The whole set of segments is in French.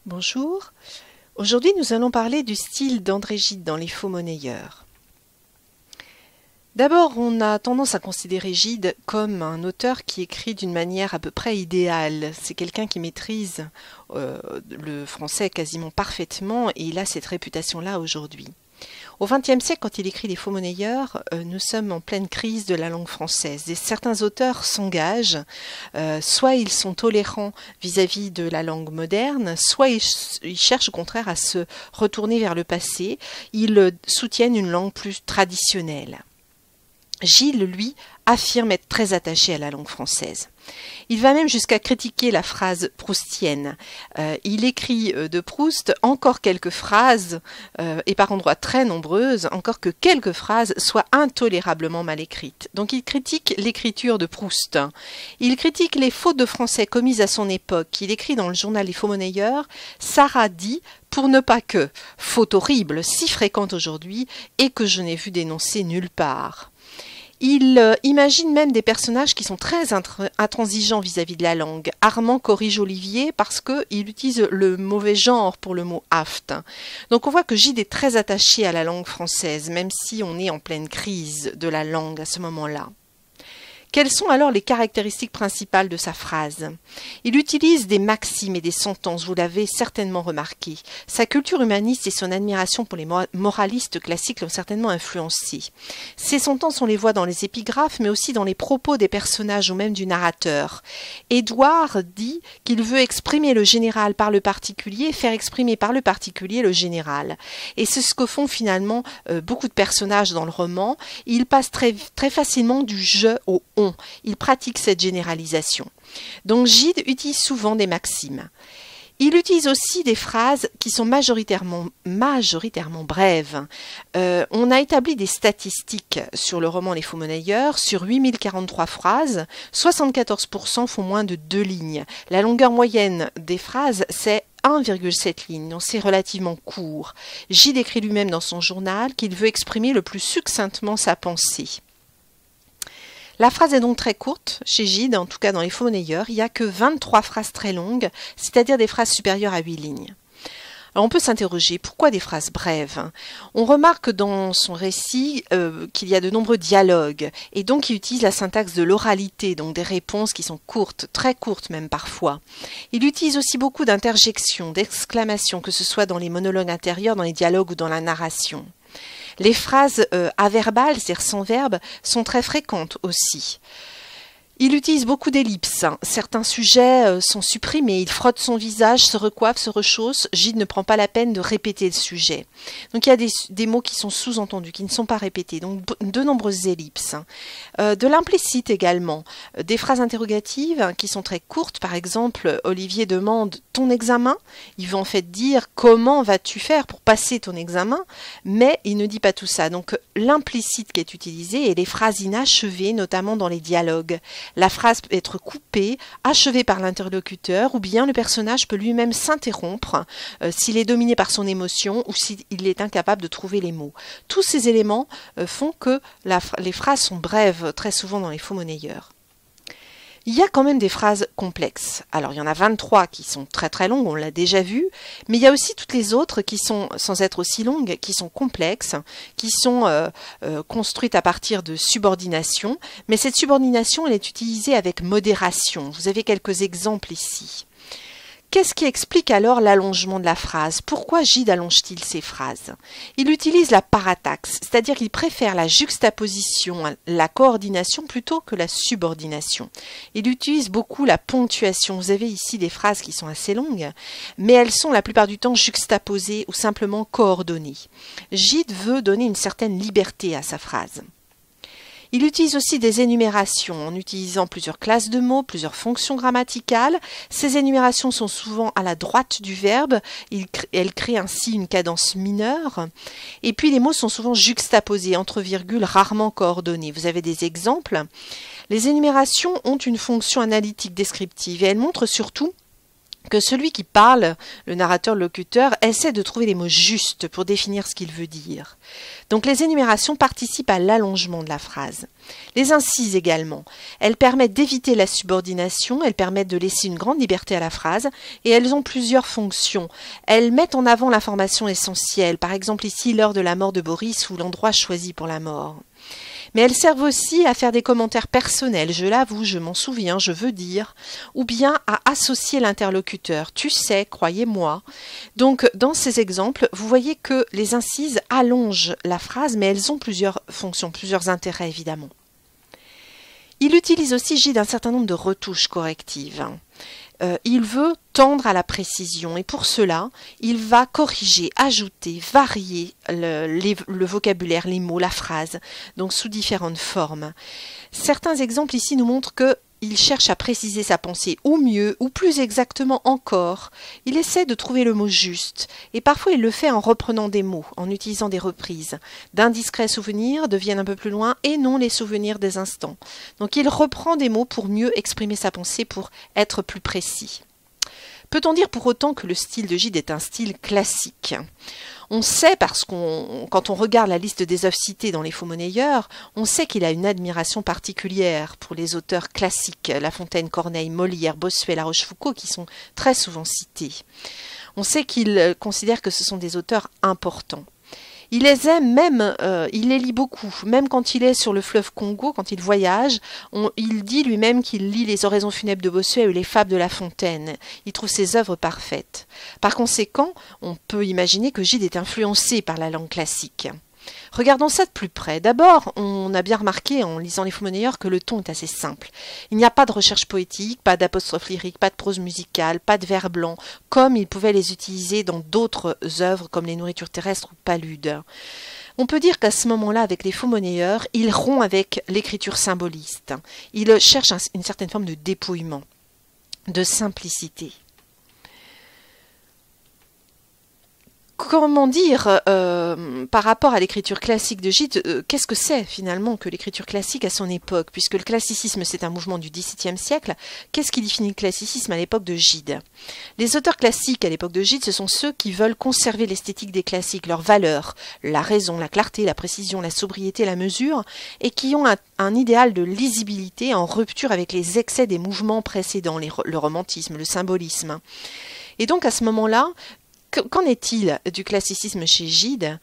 Bonjour, aujourd'hui nous allons parler du style d'André Gide dans Les Faux monnayeurs. D'abord, on a tendance à considérer Gide comme un auteur qui écrit d'une manière à peu près idéale. C'est quelqu'un qui maîtrise le français quasiment parfaitement et il a cette réputation-là aujourd'hui. Au XXe siècle, quand il écrit Les Faux monnayeurs, nous sommes en pleine crise de la langue française. Et certains auteurs s'engagent, soit ils sont tolérants vis-à-vis de la langue moderne, soit ils cherchent au contraire à se retourner vers le passé. Ils soutiennent une langue plus traditionnelle. Gide, lui, affirme être très attaché à la langue française. Il va même jusqu'à critiquer la phrase proustienne. Il écrit de Proust encore quelques phrases, et par endroits très nombreuses, encore que quelques phrases soient intolérablement mal écrites. Donc il critique l'écriture de Proust. Il critique les fautes de français commises à son époque. Il écrit dans le journal Les Faux monnayeurs, Sarah dit, pour ne pas que, faute horrible, si fréquente aujourd'hui, et que je n'ai vu dénoncer nulle part. Il imagine même des personnages qui sont très intransigeants vis-à-vis de la langue. Armand corrige Olivier parce qu'il utilise le mauvais genre pour le mot aft. Donc on voit que Gide est très attaché à la langue française, même si on est en pleine crise de la langue à ce moment-là. Quelles sont alors les caractéristiques principales de sa phrase? Il utilise des maximes et des sentences, vous l'avez certainement remarqué. Sa culture humaniste et son admiration pour les moralistes classiques l'ont certainement influencé. Ces sentences, on les voit dans les épigraphes, mais aussi dans les propos des personnages ou même du narrateur. Édouard dit qu'il veut exprimer le général par le particulier, faire exprimer par le particulier le général. Et c'est ce que font finalement beaucoup de personnages dans le roman. Ils passent très facilement du je au on. Il pratique cette généralisation. Donc Gide utilise souvent des maximes. Il utilise aussi des phrases qui sont majoritairement brèves. On a établi des statistiques sur le roman Les Faux monnayeurs. Sur 8043 phrases, 74% font moins de 2 lignes. La longueur moyenne des phrases, c'est 1,7 lignes, donc c'est relativement court. Gide écrit lui-même dans son journal qu'il veut exprimer le plus succinctement sa pensée. La phrase est donc très courte chez Gide, en tout cas dans Les Faux monnayeurs. Il n'y a que 23 phrases très longues, c'est-à-dire des phrases supérieures à 8 lignes. Alors on peut s'interroger, pourquoi des phrases brèves? On remarque dans son récit qu'il y a de nombreux dialogues, et donc il utilise la syntaxe de l'oralité, donc des réponses qui sont courtes, très courtes même parfois. Il utilise aussi beaucoup d'interjections, d'exclamations, que ce soit dans les monologues intérieurs, dans les dialogues ou dans la narration. Les phrases averbales, c'est-à-dire sans verbe, sont très fréquentes aussi. Il utilise beaucoup d'ellipses. Certains sujets sont supprimés. Il frotte son visage, se recoiffe, se rechausse. Gide ne prend pas la peine de répéter le sujet. Donc il y a des mots qui sont sous-entendus, qui ne sont pas répétés. Donc de nombreuses ellipses. De l'implicite également. Des phrases interrogatives qui sont très courtes. Par exemple, Olivier demande ton examen. Il veut en fait dire comment vas-tu faire pour passer ton examen, mais il ne dit pas tout ça. Donc l'implicite qui est utilisé et les phrases inachevées, notamment dans les dialogues. La phrase peut être coupée, achevée par l'interlocuteur, ou bien le personnage peut lui-même s'interrompre s'il est dominé par son émotion ou s'il est incapable de trouver les mots. Tous ces éléments font que les phrases sont brèves très souvent dans Les Faux monnayeurs. Il y a quand même des phrases complexes. Alors il y en a 23 qui sont très très longues, on l'a déjà vu, mais il y a aussi toutes les autres qui sont, sans être aussi longues, qui sont complexes, qui sont construites à partir de subordination, mais cette subordination elle est utilisée avec modération. Vous avez quelques exemples ici. Qu'est-ce qui explique alors l'allongement de la phrase? Pourquoi Gide allonge-t-il ses phrases? Il utilise la parataxe, c'est-à-dire qu'il préfère la juxtaposition, la coordination plutôt que la subordination. Il utilise beaucoup la ponctuation. Vous avez ici des phrases qui sont assez longues, mais elles sont la plupart du temps juxtaposées ou simplement coordonnées. Gide veut donner une certaine liberté à sa phrase. Il utilise aussi des énumérations en utilisant plusieurs classes de mots, plusieurs fonctions grammaticales. Ces énumérations sont souvent à la droite du verbe. Elles créent ainsi une cadence mineure. Et puis les mots sont souvent juxtaposés, entre virgules, rarement coordonnés. Vous avez des exemples. Les énumérations ont une fonction analytique descriptive et elles montrent surtout que celui qui parle, le narrateur-locuteur, essaie de trouver les mots justes pour définir ce qu'il veut dire. Donc les énumérations participent à l'allongement de la phrase. Les incises également. Elles permettent d'éviter la subordination, elles permettent de laisser une grande liberté à la phrase, et elles ont plusieurs fonctions. Elles mettent en avant l'information essentielle, par exemple ici l'heure de la mort de Boris ou l'endroit choisi pour la mort. Mais elles servent aussi à faire des commentaires personnels, je l'avoue, je m'en souviens, je veux dire, ou bien à associer l'interlocuteur, tu sais, croyez-moi. Donc dans ces exemples, vous voyez que les incises allongent la phrase, mais elles ont plusieurs fonctions, plusieurs intérêts évidemment. Il utilise aussi, Gide, un certain nombre de retouches correctives. Il veut tendre à la précision et pour cela, il va corriger, ajouter, varier le vocabulaire, les mots, la phrase, donc sous différentes formes. Certains exemples ici nous montrent qu'il cherche à préciser sa pensée, ou mieux, ou plus exactement encore. Il essaie de trouver le mot juste, et parfois il le fait en reprenant des mots, en utilisant des reprises. D'indiscrets souvenirs deviennent un peu plus loin, et non les souvenirs des instants. Donc il reprend des mots pour mieux exprimer sa pensée, pour être plus précis. Peut-on dire pour autant que le style de Gide est un style classique ? On sait, parce quand on regarde la liste des œuvres citées dans Les Faux-monnayeurs, on sait qu'il a une admiration particulière pour les auteurs classiques, La Fontaine, Corneille, Molière, Bossuet, La Rochefoucauld, qui sont très souvent cités. On sait qu'il considère que ce sont des auteurs importants. Il les aime même, il les lit beaucoup, même quand il est sur le fleuve Congo, quand il voyage, il dit lui-même qu'il lit les oraisons funèbres de Bossuet ou les fables de La Fontaine. Il trouve ses œuvres parfaites. Par conséquent, on peut imaginer que Gide est influencé par la langue classique. Regardons ça de plus près. D'abord, on a bien remarqué en lisant Les Faux-monnayeurs que le ton est assez simple. Il n'y a pas de recherche poétique, pas d'apostrophe lyrique, pas de prose musicale, pas de vers blancs, comme il pouvait les utiliser dans d'autres œuvres comme Les Nourritures terrestres ou Palude. On peut dire qu'à ce moment-là, avec Les Faux-monnayeurs, il rompt avec l'écriture symboliste. Il cherche une certaine forme de dépouillement, de simplicité. Comment dire, par rapport à l'écriture classique de Gide, qu'est-ce que c'est finalement que l'écriture classique à son époque? Puisque le classicisme c'est un mouvement du XVIIe siècle, qu'est-ce qui définit le classicisme à l'époque de Gide? Les auteurs classiques à l'époque de Gide, ce sont ceux qui veulent conserver l'esthétique des classiques, leurs valeurs, la raison, la clarté, la précision, la sobriété, la mesure, et qui ont un idéal de lisibilité en rupture avec les excès des mouvements précédents, le romantisme, le symbolisme. Et donc à ce moment-là, qu'en est-il du classicisme chez Gide?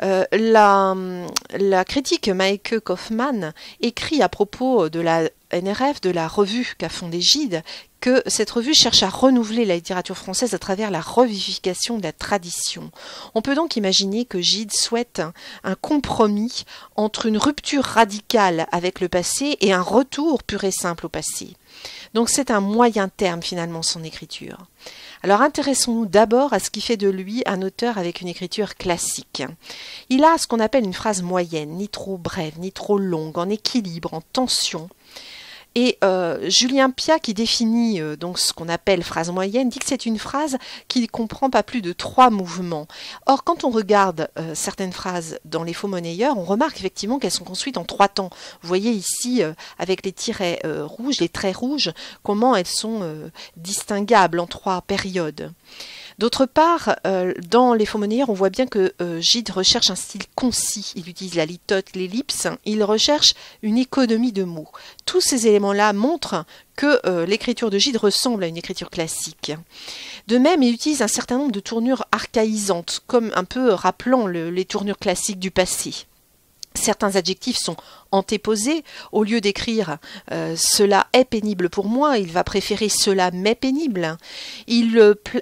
La critique Maike Kaufmann écrit à propos de la NRF, de la revue qu'a fondée Gide, que cette revue cherche à renouveler la littérature française à travers la revivification de la tradition. On peut donc imaginer que Gide souhaite un compromis entre une rupture radicale avec le passé et un retour pur et simple au passé. Donc c'est un moyen terme finalement son écriture. Alors intéressons-nous d'abord à ce qui fait de lui un auteur avec une écriture classique. Il a ce qu'on appelle une phrase moyenne, ni trop brève, ni trop longue, en équilibre, en tension. Et Julien Piat, qui définit donc ce qu'on appelle phrase moyenne, dit que c'est une phrase qui ne comprend pas plus de 3 mouvements. Or, quand on regarde certaines phrases dans Les Faux-monnayeurs, on remarque effectivement qu'elles sont construites en 3 temps. Vous voyez ici, avec les tirets rouges, les traits rouges, comment elles sont distinguables en 3 périodes. D'autre part, dans Les Faux-monnayeurs, on voit bien que Gide recherche un style concis. Il utilise la litote, l'ellipse. Il recherche une économie de mots. Tous ces éléments-là montrent que l'écriture de Gide ressemble à une écriture classique. De même, il utilise un certain nombre de tournures archaïsantes, comme un peu rappelant les tournures classiques du passé. Certains adjectifs sont antéposés. Au lieu d'écrire cela est pénible pour moi, il va préférer cela m'est pénible. Il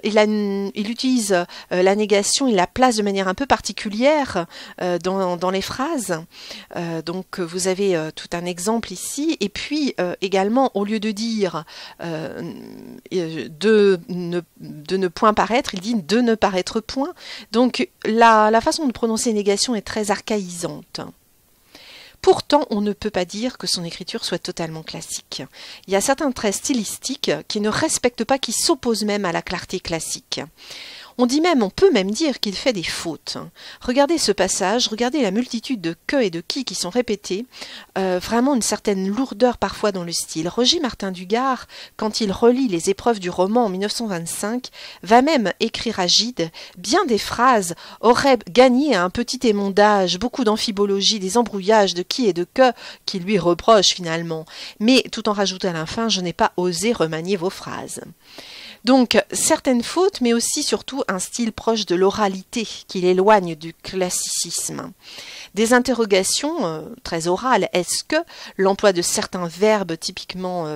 utilise la négation, il la place de manière un peu particulière dans les phrases. Donc vous avez tout un exemple ici. Et puis également, au lieu de dire de ne point paraître, il dit de ne paraître point. Donc la façon de prononcer négation est très archaïsante. Pourtant, on ne peut pas dire que son écriture soit totalement classique. Il y a certains traits stylistiques qui ne respectent pas, qui s'opposent même à la clarté classique. On peut même dire qu'il fait des fautes. Regardez ce passage, regardez la multitude de que et de qui sont répétés, vraiment une certaine lourdeur parfois dans le style. Roger Martin Dugard, quand il relit les épreuves du roman en 1925, va même écrire à Gide, bien des phrases auraient gagné un petit émondage, beaucoup d'amphibologie, des embrouillages de qui et de que qui lui reprochent finalement, mais tout en rajoutant à la fin, je n'ai pas osé remanier vos phrases. Donc, certaines fautes, mais aussi surtout un style proche de l'oralité qui l'éloigne du classicisme. Des interrogations très orales. Est-ce que l'emploi de certains verbes typiquement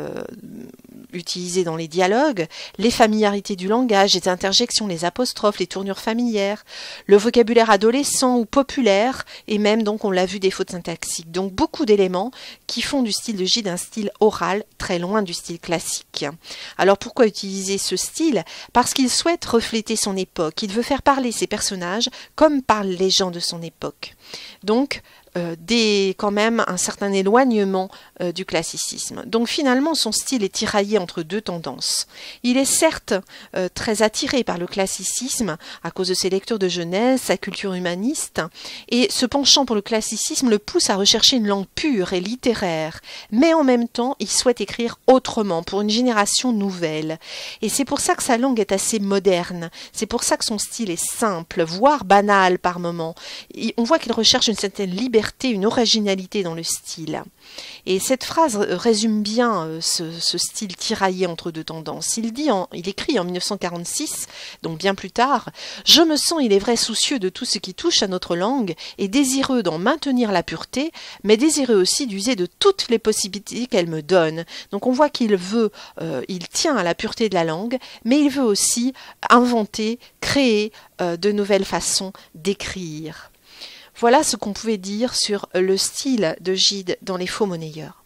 utilisés dans les dialogues, les familiarités du langage, les interjections, les apostrophes, les tournures familières, le vocabulaire adolescent ou populaire, et même, donc, on l'a vu, des fautes syntaxiques. Donc, beaucoup d'éléments qui font du style de Gide un style oral, très loin du style classique. Alors, pourquoi utiliser ce style? Parce qu'il souhaite refléter son époque. Il veut faire parler ses personnages comme parlent les gens de son époque. Donc, quand même un certain éloignement du classicisme. Donc finalement, son style est tiraillé entre deux tendances. Il est certes très attiré par le classicisme à cause de ses lectures de jeunesse, sa culture humaniste, et ce penchant pour le classicisme le pousse à rechercher une langue pure et littéraire, mais en même temps, il souhaite écrire autrement, pour une génération nouvelle. Et c'est pour ça que sa langue est assez moderne, c'est pour ça que son style est simple, voire banal par moments. On voit qu'il recherche une certaine liberté, une originalité dans le style. Et cette phrase résume bien ce style tiraillé entre deux tendances. Il écrit en 1946, donc bien plus tard, « Je me sens, il est vrai, soucieux de tout ce qui touche à notre langue et désireux d'en maintenir la pureté, mais désireux aussi d'user de toutes les possibilités qu'elle me donne. » Donc on voit qu'il il tient à la pureté de la langue, mais il veut aussi inventer, créer de nouvelles façons d'écrire. Voilà ce qu'on pouvait dire sur le style de Gide dans Les Faux Monnayeurs.